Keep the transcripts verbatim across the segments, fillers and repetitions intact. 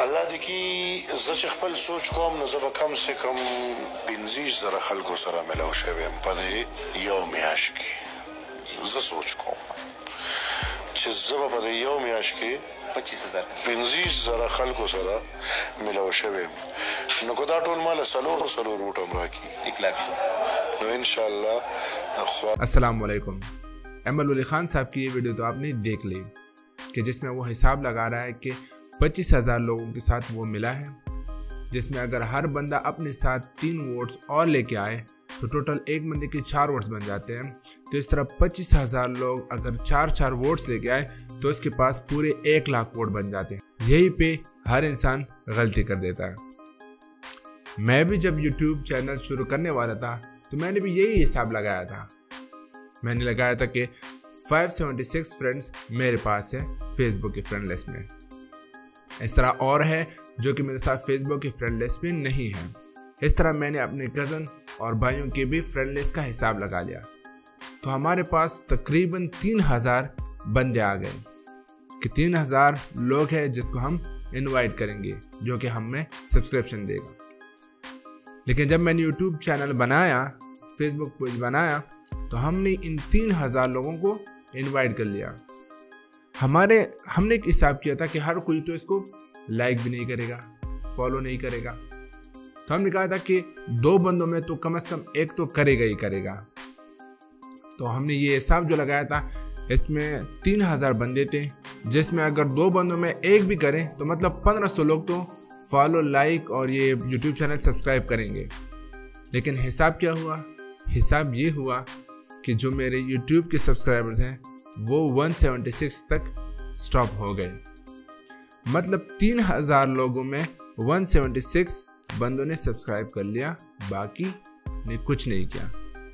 الله دې کې زه چې خپل سوچ کوم نو زه به کم سے کم پنځه زره خلکو سره ملاو شوی یم په دې یو میاشت کې. زه سوچ کوم چې زه به په دې یو میاشت کې پچیس هزار پنځه زره خلکو سره ملاو شوی یم. نو که دا ټول ماله څلور څلور وټ هم راکړي ایک لاکھ نو انشاءاللہ. अस्सलाम वालेकुम. अहमद वली खान साहब की ये वीडियो तो आपने देख ली कि जिसमें वो हिसाब लगा रहा है कि पच्चीस हज़ार लोगों के साथ वो मिला है, जिसमें अगर हर बंदा अपने साथ तीन वोट्स और लेके आए तो टोटल एक बंदे के चार वोट्स बन जाते हैं. तो इस तरह पच्चीस हज़ार लोग अगर चार चार वोट्स लेके आए तो इसके पास पूरे एक लाख वोट बन जाते हैं. यही पे हर इंसान गलती कर देता है. मैं भी जब यूट्यूब चैनल शुरू करने वाला था तो मैंने भी यही हिसाब लगाया था. मैंने लगाया था कि पाँच सौ छिहत्तर फ्रेंड्स मेरे पास है फेसबुक की फ्रेंड लिस्ट में. इस तरह और है जो कि मेरे साथ फेसबुक की फ्रेंड लिस्ट में नहीं है. इस तरह मैंने अपने कज़न और भाइयों की भी फ्रेंड लिस्ट का हिसाब लगा लिया तो हमारे पास तकरीबन तीन हज़ार बंदे आ गए कि तीन हज़ार लोग हैं जिसको हम इनवाइट करेंगे जो कि हमें सब्सक्रिप्शन देगा. लेकिन जब मैंने यूट्यूब चैनल बनाया, फेसबुक पेज बनाया तो हमने इन तीन हज़ार लोगों को इनवाइट कर लिया. हमारे हमने एक हिसाब किया था कि हर कोई तो इसको लाइक भी नहीं करेगा, फॉलो नहीं करेगा. तो हमने कहा था कि दो बंदों में तो कम से कम एक तो करेगा ही करेगा. तो हमने ये हिसाब जो लगाया था इसमें तीन हज़ार बंदे थे, जिसमें अगर दो बंदों में एक भी करें तो मतलब पंद्रह सौ लोग तो फॉलो, लाइक और ये यूट्यूब चैनल सब्सक्राइब करेंगे. लेकिन हिसाब क्या हुआ? हिसाब ये हुआ कि जो मेरे यूट्यूब के सब्सक्राइबर्स हैं वो एक सौ छिहत्तर तक स्टॉप हो गए. मतलब तीन हज़ार लोगों में एक सौ छिहत्तर बंदों ने सब्सक्राइब कर लिया, बाकी ने कुछ नहीं किया.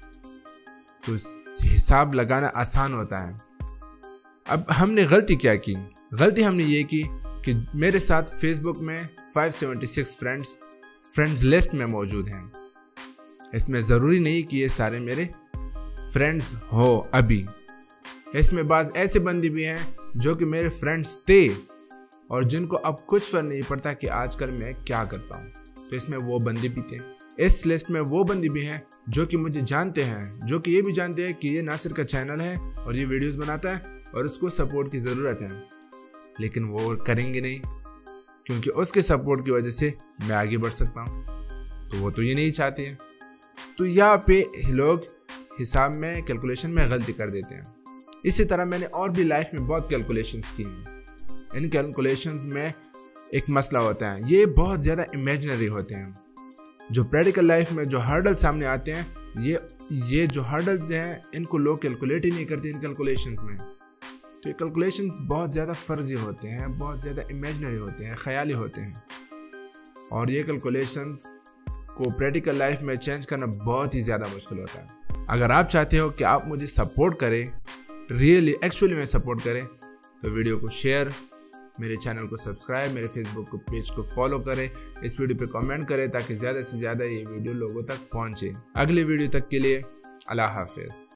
तो हिसाब लगाना आसान होता है. अब हमने गलती क्या की? गलती हमने ये की कि मेरे साथ फेसबुक में पाँच सौ छिहत्तर फ्रेंड्स फ्रेंड्स लिस्ट में मौजूद हैं. इसमें ज़रूरी नहीं कि ये सारे मेरे फ्रेंड्स हो. अभी इसमें बाज़ ऐसे बंदे भी हैं जो कि मेरे फ्रेंड्स थे और जिनको अब कुछ फर्क नहीं पड़ता कि आजकल मैं क्या करता हूँ. तो इसमें वो बंदे भी थे. इस लिस्ट में वो बंदे भी हैं जो कि मुझे जानते हैं, जो कि ये भी जानते हैं कि ये नासिर का चैनल है और ये वीडियोस बनाता है और उसको सपोर्ट की ज़रूरत है. लेकिन वो करेंगे नहीं क्योंकि उसके सपोर्ट की वजह से मैं आगे बढ़ सकता हूँ. तो वो तो ये नहीं चाहते हैं. तो यहाँ पे लोग हिसाब में, कैलकुलेशन में गलती कर देते हैं. इसी तरह मैंने और भी लाइफ में बहुत कैलकुलेशंस की हैं. इन कैलकुलेशंस में एक मसला होता है, ये बहुत ज़्यादा इमेजिनरी होते हैं. जो प्रैक्टिकल लाइफ में जो हर्डल सामने आते हैं, ये ये जो हर्डल्स हैं इनको लोग कैलकुलेट ही नहीं करते इन कैलकुलेशंस में. तो ये कैलकुलेशंस बहुत ज़्यादा फर्जी होते हैं, बहुत ज़्यादा इमेजिनरी होते हैं, ख्याली होते हैं. और ये कैलकुलेशंस को प्रैक्टिकल लाइफ में चेंज करना बहुत ही ज़्यादा मुश्किल होता है. अगर आप चाहते हो कि आप मुझे सपोर्ट करें, रियली एक्चुअली में सपोर्ट करें, तो वीडियो को शेयर, मेरे चैनल को सब्सक्राइब, मेरे फेसबुक को पेज को फॉलो करें, इस वीडियो पे कमेंट करें ताकि ज़्यादा से ज़्यादा ये वीडियो लोगों तक पहुँचे. अगली वीडियो तक के लिए अल्लाह हाफिज़.